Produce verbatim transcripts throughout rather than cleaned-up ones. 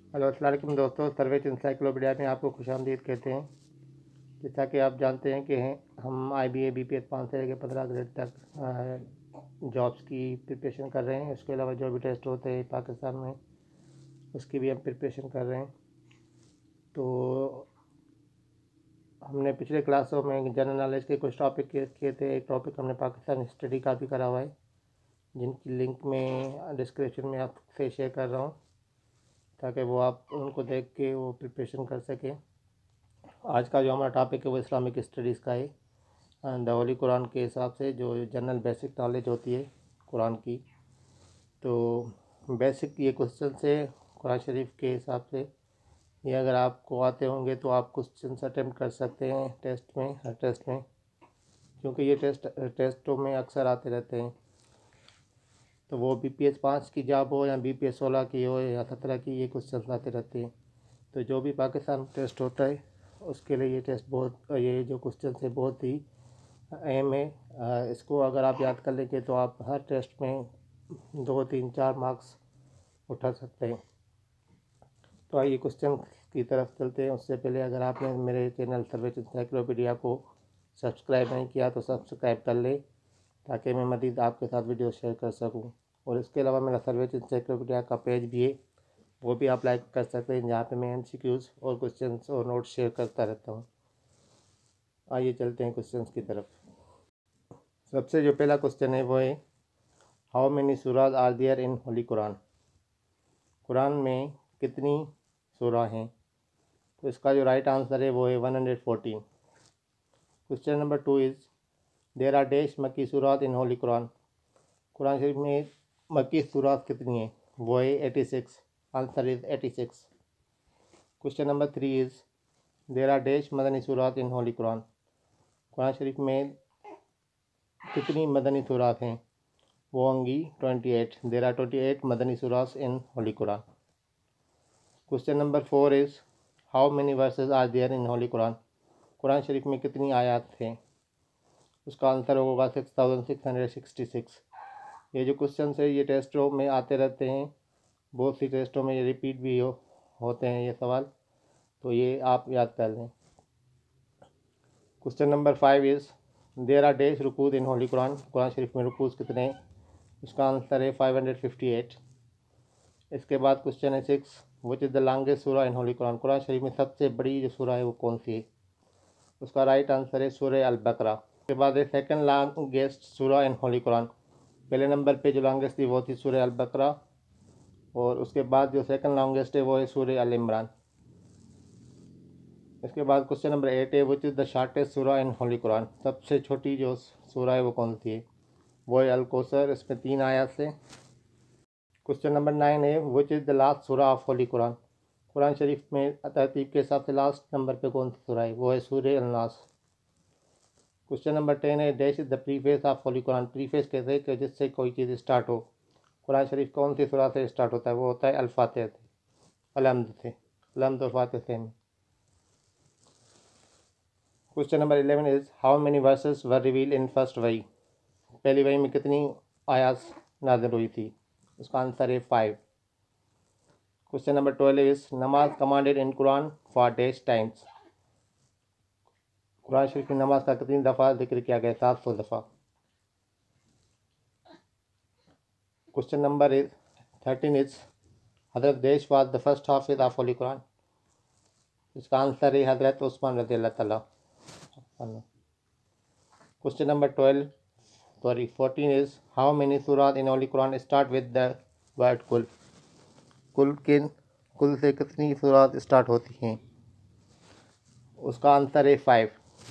Hello अस्सलाम वालेकुम दोस्तों, सर्वेज इंसाइक्लोपीडिया में आपको खुशामदीद कहते हैं। जैसा कि आप जानते हैं कि हैं हम I B A B P S पाँच से लेकर पंद्रह ग्रेड तक जॉब्स की प्रिपरेशन कर रहे हैं। उसके अलावा जो भी टेस्ट होते हैं पाकिस्तान में उसकी भी हम प्रिपरेशन कर रहे हैं। तो हमने पिछले क्लासों में जनरल नॉलेज के कुछ टॉपिक किए थे। एक टॉपिक हमने पाकिस्तान स्टडी का भी करा हुआ है, जिनकी लिंक में डिस्क्रिप्शन में आपसे शेयर कर रहा हूँ ताकि वो आप उनको देख के वो प्रिपरेशन कर सकें। आज का जो हमारा टॉपिक है वो इस्लामिक स्टडीज़ का है। द होली कुरान के हिसाब से जो जनरल बेसिक नॉलेज होती है कुरान की, तो बेसिक ये क्वेश्चन से कुरान शरीफ के हिसाब से ये अगर आपको आते होंगे तो आप क्वेश्चन अटेम्प्ट कर सकते हैं टेस्ट में, हर टेस्ट में, क्योंकि ये टेस्ट टेस्टों में अक्सर आते रहते हैं। तो वो बी पी एस पाँच की जॉब हो या बी पी एस सोलह की हो या सत्रह की, ये क्वेश्चन आते रहते हैं। तो जो भी पाकिस्तान टेस्ट होता है उसके लिए ये टेस्ट बहुत, ये जो क्वेश्चन है बहुत ही अहम है। इसको अगर आप याद कर लेंगे तो आप हर टेस्ट में दो तीन चार मार्क्स उठा सकते हैं। तो आइए क्वेश्चन की तरफ चलते हैं। उससे पहले अगर आपने मेरे चैनल सर्वेज इंसाइक्लोपीडिया को सब्सक्राइब नहीं किया तो सब्सक्राइब कर ले, ताकि मैं मज़ीद आपके साथ वीडियो शेयर कर सकूं। और इसके अलावा मेरा सर्वेज इंसाइक्लोपीडिया का पेज भी है, वो भी आप लाइक कर सकते हैं, जहाँ पे मैं एम सी क्यूज़ और क्वेश्चंस और नोट्स शेयर करता रहता हूँ। आइए चलते हैं क्वेश्चंस की तरफ। सबसे जो पहला क्वेश्चन है वो है, how many surahs are there in holy Quran. Quran में कितनी सूरा हैं? तो इसका जो राइट आंसर है वो है one hundred fourteen. Question number two is, there are dash Makki surat in holy Quran. Quran शरीफ में मक्की सूरात कितनी है? वो है eighty six. Answer is eighty six. Question number three is, there are dash Madani surat in holy Quran. Quran शरीफ में कितनी मदनी सूरात हैं? वो होंगी twenty eight. There are twenty eight Madani surat in holy Quran. Question number four is, how many verses are there in holy Quran. Quran शरीफ में कितनी आयत हैं? उसका आंसर होगा six thousand six hundred sixty six. ये जो क्वेश्चन है ये टेस्टों में आते रहते हैं, बहुत सी टेस्टों में ये रिपीट भी हो होते हैं ये सवाल, तो ये आप याद कर लें। Question number five is, there are dash rukus in holy Quran. Quran शरीफ में रुकूज कितने हैं? उसका आंसर है फाइव हंड्रेड फिफ्टी एट। इसके बाद क्वेश्चन है six, which is the longest surah in holy Quran. Quran शरीफ में सबसे बड़ी जो सूरा है वो कौन सी है? उसका राइट आंसर है सूरह अल बकरा। उसके बाद है second longest surah in holy Quran. पहले नंबर पे जो लॉन्गेस्ट थी वो थी सूरह अल बकरा, और उसके बाद जो सेकंड लॉन्गेस्ट है वो है सूरह अल इमरान। इसके बाद क्वेश्चन नंबर एट है, विच इज़ द शॉर्टेस्ट सूरा इन होली कुरान। सबसे छोटी जो सूरा है वो कौन सी है? वो है अल कौसर, इसमें तीन आयत से। क्वेश्चन नंबर नाइन है, which is the last surah of holy Quran. Quran शरीफ में तरतीब के हिसाब से लास्ट नंबर पे कौन सी सूरा है? वो है Surah Al Nas. Question number ten है, dash is the preface of holy Quran. Preface कहते हैं कि जिससे कोई चीज़ स्टार्ट हो। कुरान शरीफ कौन सी सूरा से स्टार्ट होता है? वो होता है अल फातिहा से, अलहम्द से, अलहम्द और फातिहा से में। Question number eleven is, how many verses were reveal in first wahi. पहली वही में कितनी आयात नाज़िल हुई थी? उसका आंसर है five. Question number twelve is, namaz commanded in Quran for dash times. Quran शरीफ में नमाज का कितनी दफ़ा जिक्र किया गया? सात सौ दफ़ा। Question number is thirteen is, Hazrat dash was the first hafiz of holy Quran. इसका आंसर है हज़रत उस्मान रज़ी अल्लाह ताला। Question number twelve sorry fourteen is, how many surat in holy Quran start with the word Qul. कुल किन कुल से कितनी सूरात स्टार्ट होती हैं? उसका आंसर है five.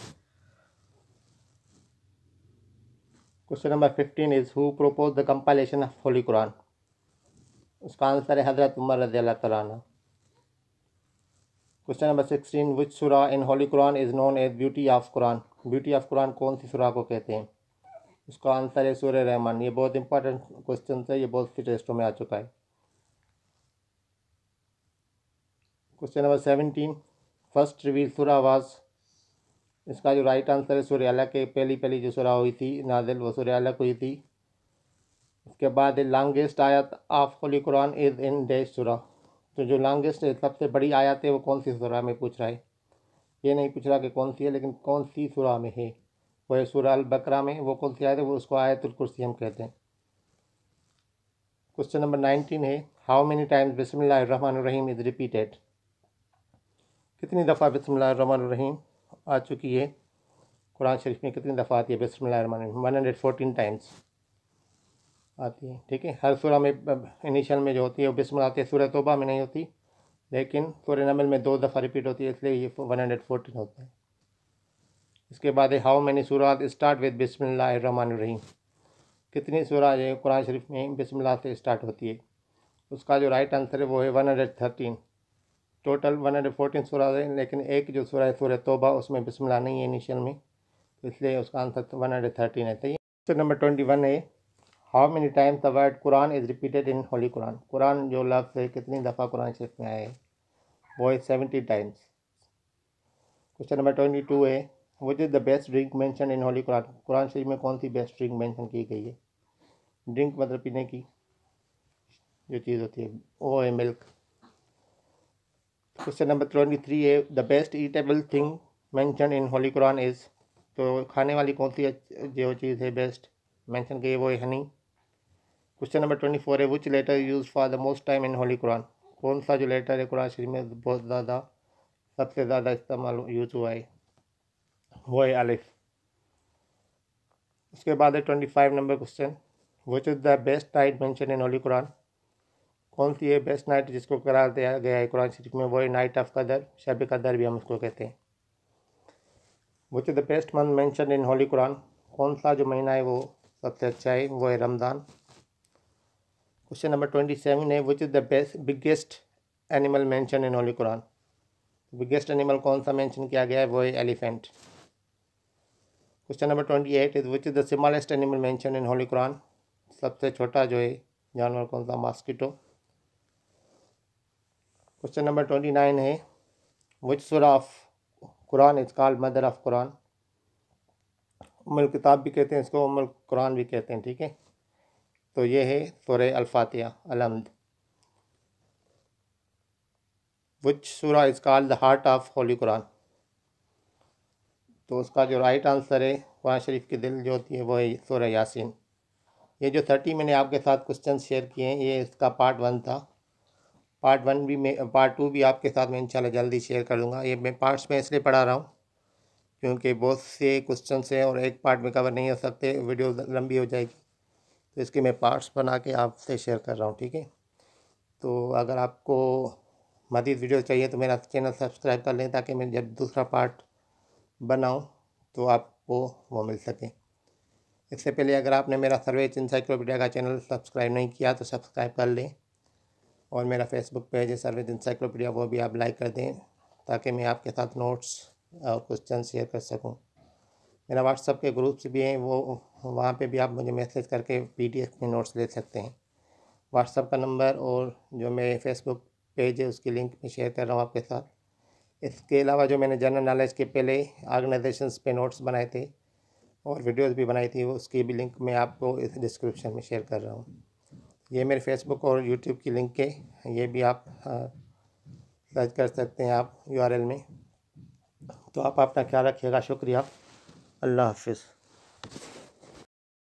Question number fifteen is, who propose the compilation of holy Quran. उसका आंसर है हज़रत उमर रज़ी अल्लाह ताला अन्हु। Question number sixteen, which surah in holy Quran is known as beauty of Quran. Beauty of Quran कौन सी सूरा को कहते हैं? उसका आंसर है सूरह रहमान। ये बहुत इंपॉर्टेंट क्वेश्चन है, ये बहुत सी टेस्टों में आ चुका है। Question number seventeen, first reveal surah was. इसका जो राइट आंसर है सूरह अलक के पहली पहली जो सूरा हुई थी नाजिल वो सूरह अलक हुई थी। इसके बाद longest ayat of holy Quran is in dash surah. तो जो लॉन्गेस्ट सबसे बड़ी आयत है वो कौन सी सूरा में पूछ रहा है, ये नहीं पूछ रहा कि कौन सी है, लेकिन कौन सी सूरा में है। वो है सूरा अल बकरा में। वो कौन सी आयत है, वो उसको आयतुल कुर्सी हम कहते हैं। क्वेश्चन नंबर नाइनटीन है, how many times Bismillahir रहमानिर Rahim is repeated. कितनी दफ़ा बिस्मिल्लाहिर रहमानिर रहीम आ चुकी है कुरान शरीफ में, कितनी दफ़ा आती है बिस्मिल्लाहिर रहमानिर रहीम? वन हंड्रेड फोर्टीन टाइम्स आती है। ठीक है, हर सूरा में इनिशियल में जो होती है वो बिस्मिल्लाह आती है। सूरह तौबा में नहीं होती, लेकिन सूरह नमल में दो दफ़ा रिपीट होती है, इसलिए ये वन हंड्रेड फोर्टीन होता है। इसके बाद है, how many surat start with Bismillahir रहमानिर Rahim. कितनी सूरा जो कुरान शरीफ में बिस्मिल्लाह से स्टार्ट होती है? उसका जो राइट आंसर है वो है one hundred thirteen. Total one hundred fourteen सूरा है, लेकिन एक जो सूरा है सूरह तौबा उसमें बिस्मिल्लाह नहीं है इनिशियल में, तो इसलिए उसका आंसर तो वन हंड्रेड थर्टीन है। सही। क्वेश्चन नंबर ट्वेंटी वन है, how many times the word Quran is repeated in holy Quran. Quran जो लफ्ज़ है कितनी दफ़ा कुरान शरीफ में आया है? वो है seventy times. Question number twenty two है, which is the best drink mention in holy Quran. Quran शरीफ में कौन सी बेस्ट ड्रिंक मेंशन की गई है? ड्रिंक मतलब पीने की जो चीज़ होती है, वो है milk. Question number twenty three है, the best eatable thing mention in holy Quran is. तो खाने वाली कौन सी जो चीज़ है बेस्ट मेंशन की है, वो है honey. Question number twenty four है, which letter use for the most time in holy Quran. कौन सा जो लेटर है कुरान शरीफ में बहुत ज़्यादा सबसे ज़्यादा इस्तेमाल यूज हुआ है, वो है अलिफ। उसके बाद है twenty five number question, which is the best night mention in holy Quran. कौन सी है बेस्ट नाइट जिसको करार दिया गया है कुरान शरीफ में, वो है नाइट ऑफ कदर। शब कदर भी हम उसको कहते हैं। Which is the best month mention in holy Quran. कौन सा जो महीना है वो सबसे अच्छा है, वो है रमज़ान। क्वेश्चन नंबर ट्वेंटी सेवन है, which is the best biggest animal mention in holy Quran. Biggest animal कौन सा मेंशन किया गया है, वो है elephant. Question number twenty eight is, which is the smallest animal mention in holy Quran. सबसे छोटा जो है जानवर कौन सा, mosquito. Question number twenty nine है, विच सूरा of Quran is called mother of Quran. उम्मुल किताब भी कहते हैं इसको, उम्मुल कुरान भी कहते हैं। ठीक है, तो ये है सूरह अल फातिहा, अल हम्द। विच सूरा is called the heart of holy Quran. तो उसका जो राइट आंसर है कुरान शरीफ की दिल जो होती है वो है सूरह यासीन। ये जो थर्टी मैंने आपके साथ क्वेश्चन शेयर किए हैं, ये इसका पार्ट वन था। पार्ट वन भी मैं पार्ट टू भी आपके साथ मैं इंशाल्लाह जल्दी शेयर कर दूँगा। ये मैं पार्ट्स में इसलिए पढ़ा रहा हूँ क्योंकि बहुत से क्वेश्चन हैं और एक पार्ट में कवर नहीं हो सकते, वीडियो लंबी हो जाएगी, तो इसके मैं पार्ट्स बना के आपसे शेयर कर रहा हूँ। ठीक है, तो अगर आपको मज़ीद वीडियो चाहिए तो मेरा चैनल सब्सक्राइब कर लें, ताकि मैं जब दूसरा पार्ट बनाऊँ तो आपको वो मिल सके। इससे पहले अगर आपने मेरा सर्वेज इंसाइक्लोपीडिया का चैनल सब्सक्राइब नहीं किया तो सब्सक्राइब कर लें, और मेरा फेसबुक पेज है सर्वेज इंसाइक्लोपीडिया, वो भी आप लाइक कर दें, ताकि मैं आपके साथ नोट्स और क्वेश्चन शेयर कर सकूं। मेरा व्हाट्सएप के ग्रुप्स भी हैं, वो वहाँ पे भी आप मुझे मैसेज करके पीडीएफ में नोट्स ले सकते हैं। व्हाट्सएप का नंबर और जो मेरे फेसबुक पेज है उसकी लिंक मैं शेयर कर रहा हूँ आपके साथ। इसके अलावा जो मैंने जनरल नॉलेज के पहले ऑर्गेनाइजेशंस पे नोट्स बनाए थे और वीडियोस भी बनाई थी, उसकी भी लिंक मैं आपको इस डिस्क्रिप्शन में शेयर कर रहा हूँ। ये मेरे फेसबुक और यूट्यूब की लिंक है, ये भी आप सर्च कर सकते हैं आप यूआरएल में। तो आप अपना ख्याल रखिएगा। शुक्रिया। अल्लाह हाफिज़।